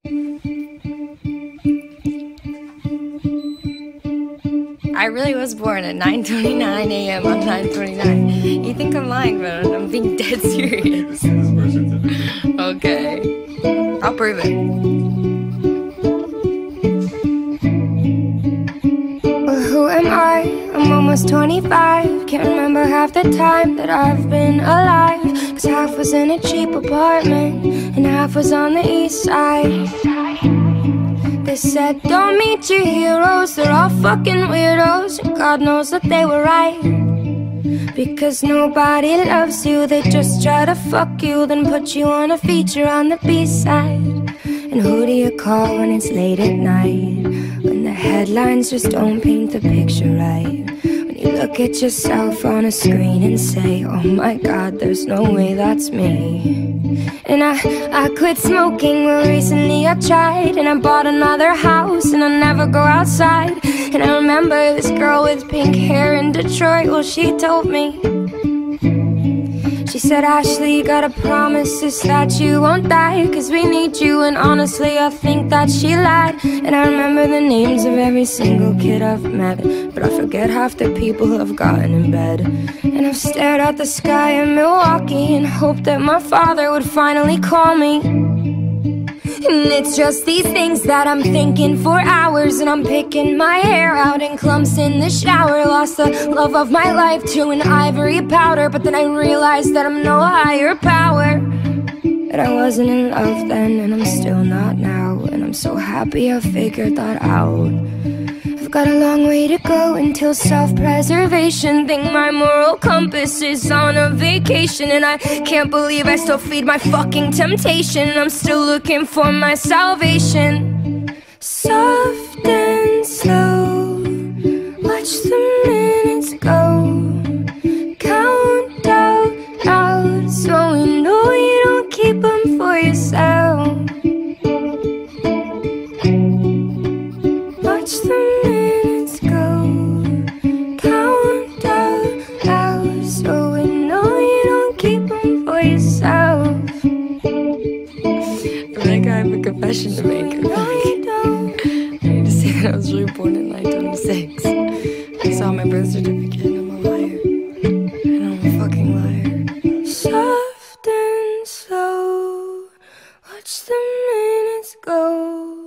I really was born at 9:29 a.m. on 9:29. You think I'm lying, but I'm being dead serious. Okay. I'll prove it. Well, who am I? I'm almost 25. Can't remember half the time that I've been alive. Cause half was in a cheap apartment and half was on the east side. They said, don't meet your heroes, they're all fucking weirdos. And God knows that they were right. Because nobody loves you, they just try to fuck you, then put you on a feature on the B-side. And who do you call when it's late at night? When the headlines just don't paint the picture right. When you look at yourself on a screen and say, oh my God, there's no way that's me. And I quit smoking, well recently I tried. And I bought another house and I never go outside. And I remember this girl with pink hair in Detroit, well she told me, she said, Ashley, you gotta promise us that you won't die, cause we need you. And honestly, I think that she lied. And I remember the names of every single kid I've met, but I forget half the people I've gotten in bed. And I've stared at the sky in Milwaukee and hoped that my father would finally call me. And it's just these things that I'm thinking for hours. And I'm picking my hair out in clumps in the shower. Lost the love of my life to an ivory powder. But then I realized that I'm no higher power. That I wasn't in love then, and I'm still not now. And I'm so happy I figured that out. I've got a long way to go until self-preservation. Think my moral compass is on a vacation. And I can't believe I still feed my fucking temptation. I'm still looking for my salvation. Soft and slow, watch the minutes go. Count out, so you know you don't keep them for yourself. Watch the minutes go, count out, so we know you don't keep them for yourself. I think I have a confession to make. I need to say that I was really born in 1926. I saw my birth certificate and I'm a liar. And I'm a fucking liar. Soft and slow, watch the minutes go.